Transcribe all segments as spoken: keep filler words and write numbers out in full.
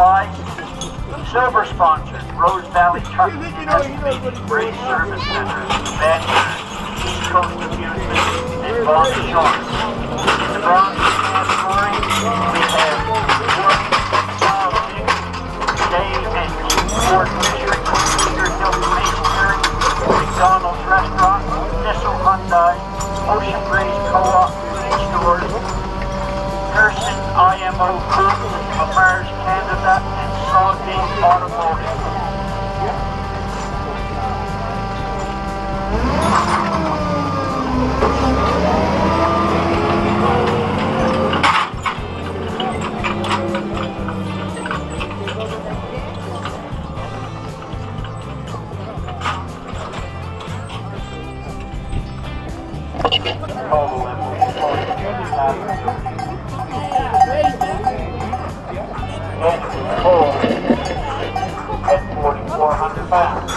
supplies. Silver sponsors, Rose Valley Trucking and Estimating, Race Service Center, Vancouver, East Coast Amusement, and Vaughan Insurance. In the bronze category, we have World Day and Ford Fisher, Cedar Hill Masonry, McDonald's Restaurant, Thistle Hyundai, Ocean Breeze Co-op Food Stores, Pearson I M O Group, Mars Canada, and Sawding Automotive. At forty-four hundred pounds.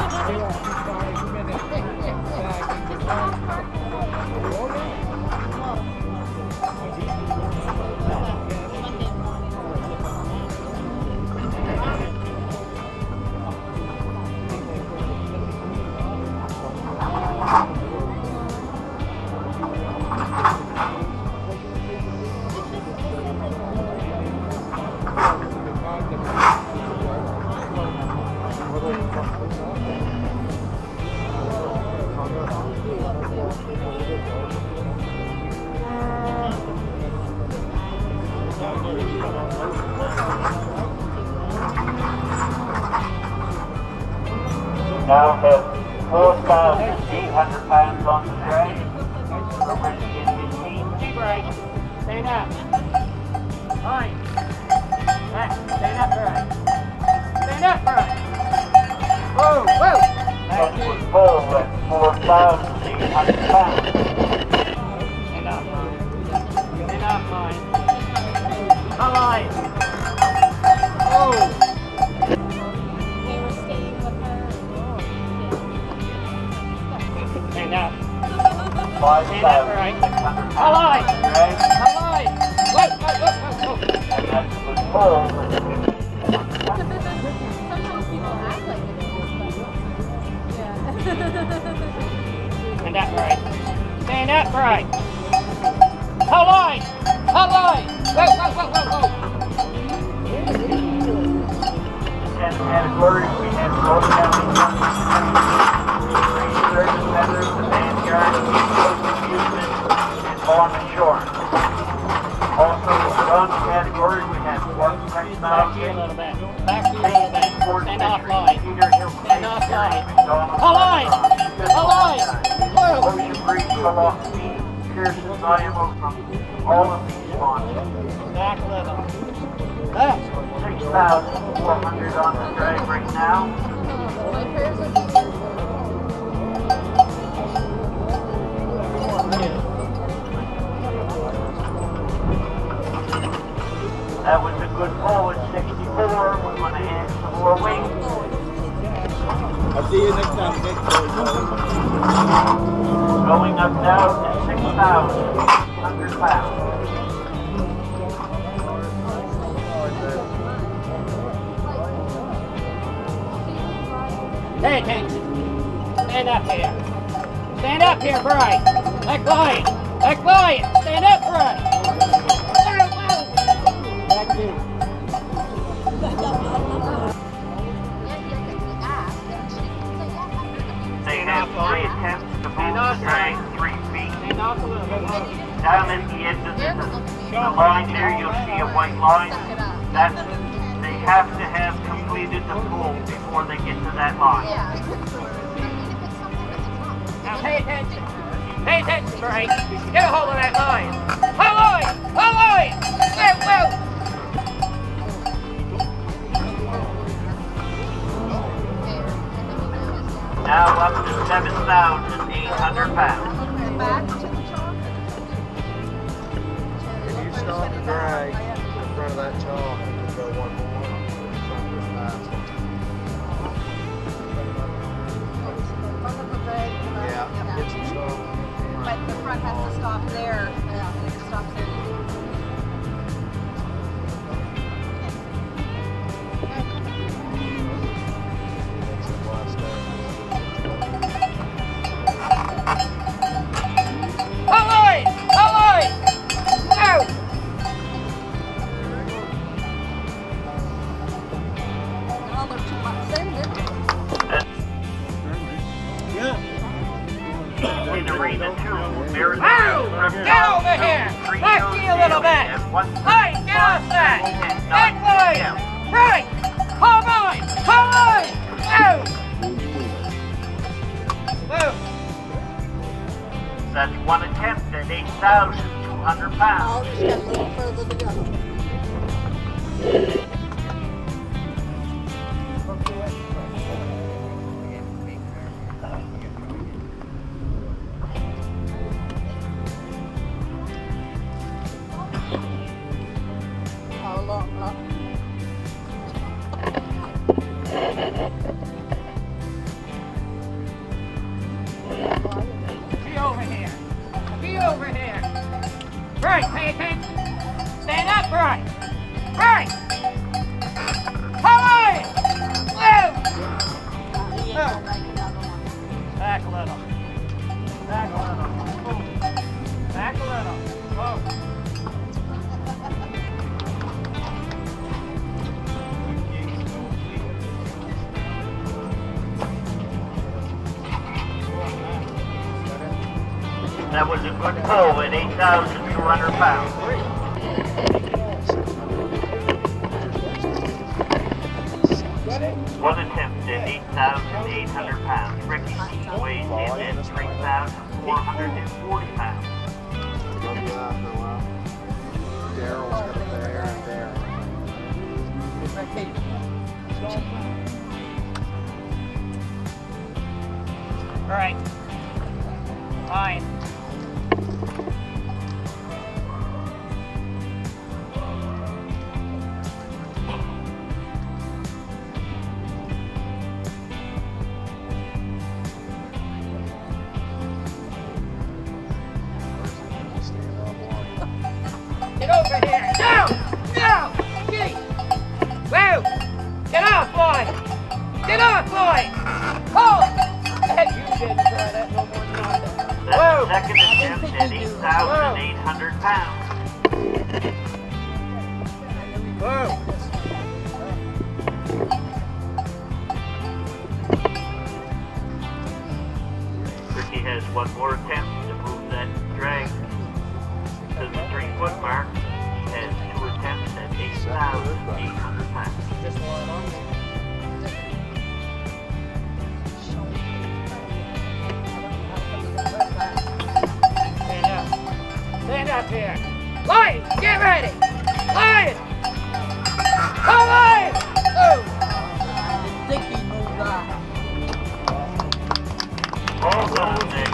Now have four thousand eight hundred pounds on the drag. We're ready to get fifteen. G-brake. Stand up. Line. Back. Stand up right. Stand up right. Whoa, whoa. That was full at four thousand eight hundred pounds. Stand up, line. Stand up, line. A line. Whoa. Stand up. Stand up, right. Align. Align. Whoa, whoa, whoa, whoa, whoa. And that's the full. Sometimes people act like it is, but yeah. Stand up, right. Stand up, right. Align. Align. Whoa, whoa, whoa, whoa, whoa. Ten categories. We have Rose Valley Service Centers, the Vanguard, East Coast Amusement, and Vaughan Insurance. Also, in the bronze category, we have Ford Fisher, Back to you a little bit. Back to you a little bit. Stand off line. Cedar Hill Stand off line. McDonald's Align. Align. Whoa. Ocean Breeze Co-op, Pearson's I M O from all of these sponsors. Back a little. Back. six thousand four hundred on the drag right now. My prayers are That was a good pull at sixty-four. We're going to add some more weight. I'll see you next time. Going up now to six thousand one hundred pounds. Pay attention. Stand up here. Stand up here, Brian. Like lion. Like lion. Stand up, Brian. Back to you. They have three attempts to move the drag three feet. Stand off a little bit. Down at the end of the, the line there, you'll see a white line. That's, they have to have completed the pull before they get to that line. Now pay attention. Pay attention, Brian. Get a hold of that line. Hold on! Hold on! Whoa, whoa! Now up to seven thousand eight hundred pounds. If you stop the drag in front of that chalk and go one more, yeah, get some chalk. But the front has to stop there. Yeah, it stops there. feel that. At one Hey, get off that! Back line! Right! Hold on! Hold on! Move! Move! That's one attempt at eight thousand two hundred pounds. I'll just get a little further to go. How long up? Be over here! Be over here! Right, pay attention! Stand up, right! Right! Come on! Move! He ain't gonna make another one. Back a little. Back a little. Move. Back a little. Move. That was a good pull at eight thousand two hundred pounds. One attempt at eight thousand eight hundred pounds. Ricky weighs in at three thousand four hundred forty pounds. Go do that for a while. Daryl's got it there and there. All right. Fine. Get over here! Down! Down! Gee! Whoa! Get off, boy! Get off, boy! Hold! Heck, you didn't try that no more than I did. That's the second attempt at eight thousand eight hundred pounds. Whoa! Ricky has one more attempt to move that drag to the three foot mark. He has two attempts at eight thousand eight hundred pounds. Just one on. Stand up. Stand up here. Lion, get ready. Lion. Come on. Oh. I didn't think he moved on. Also,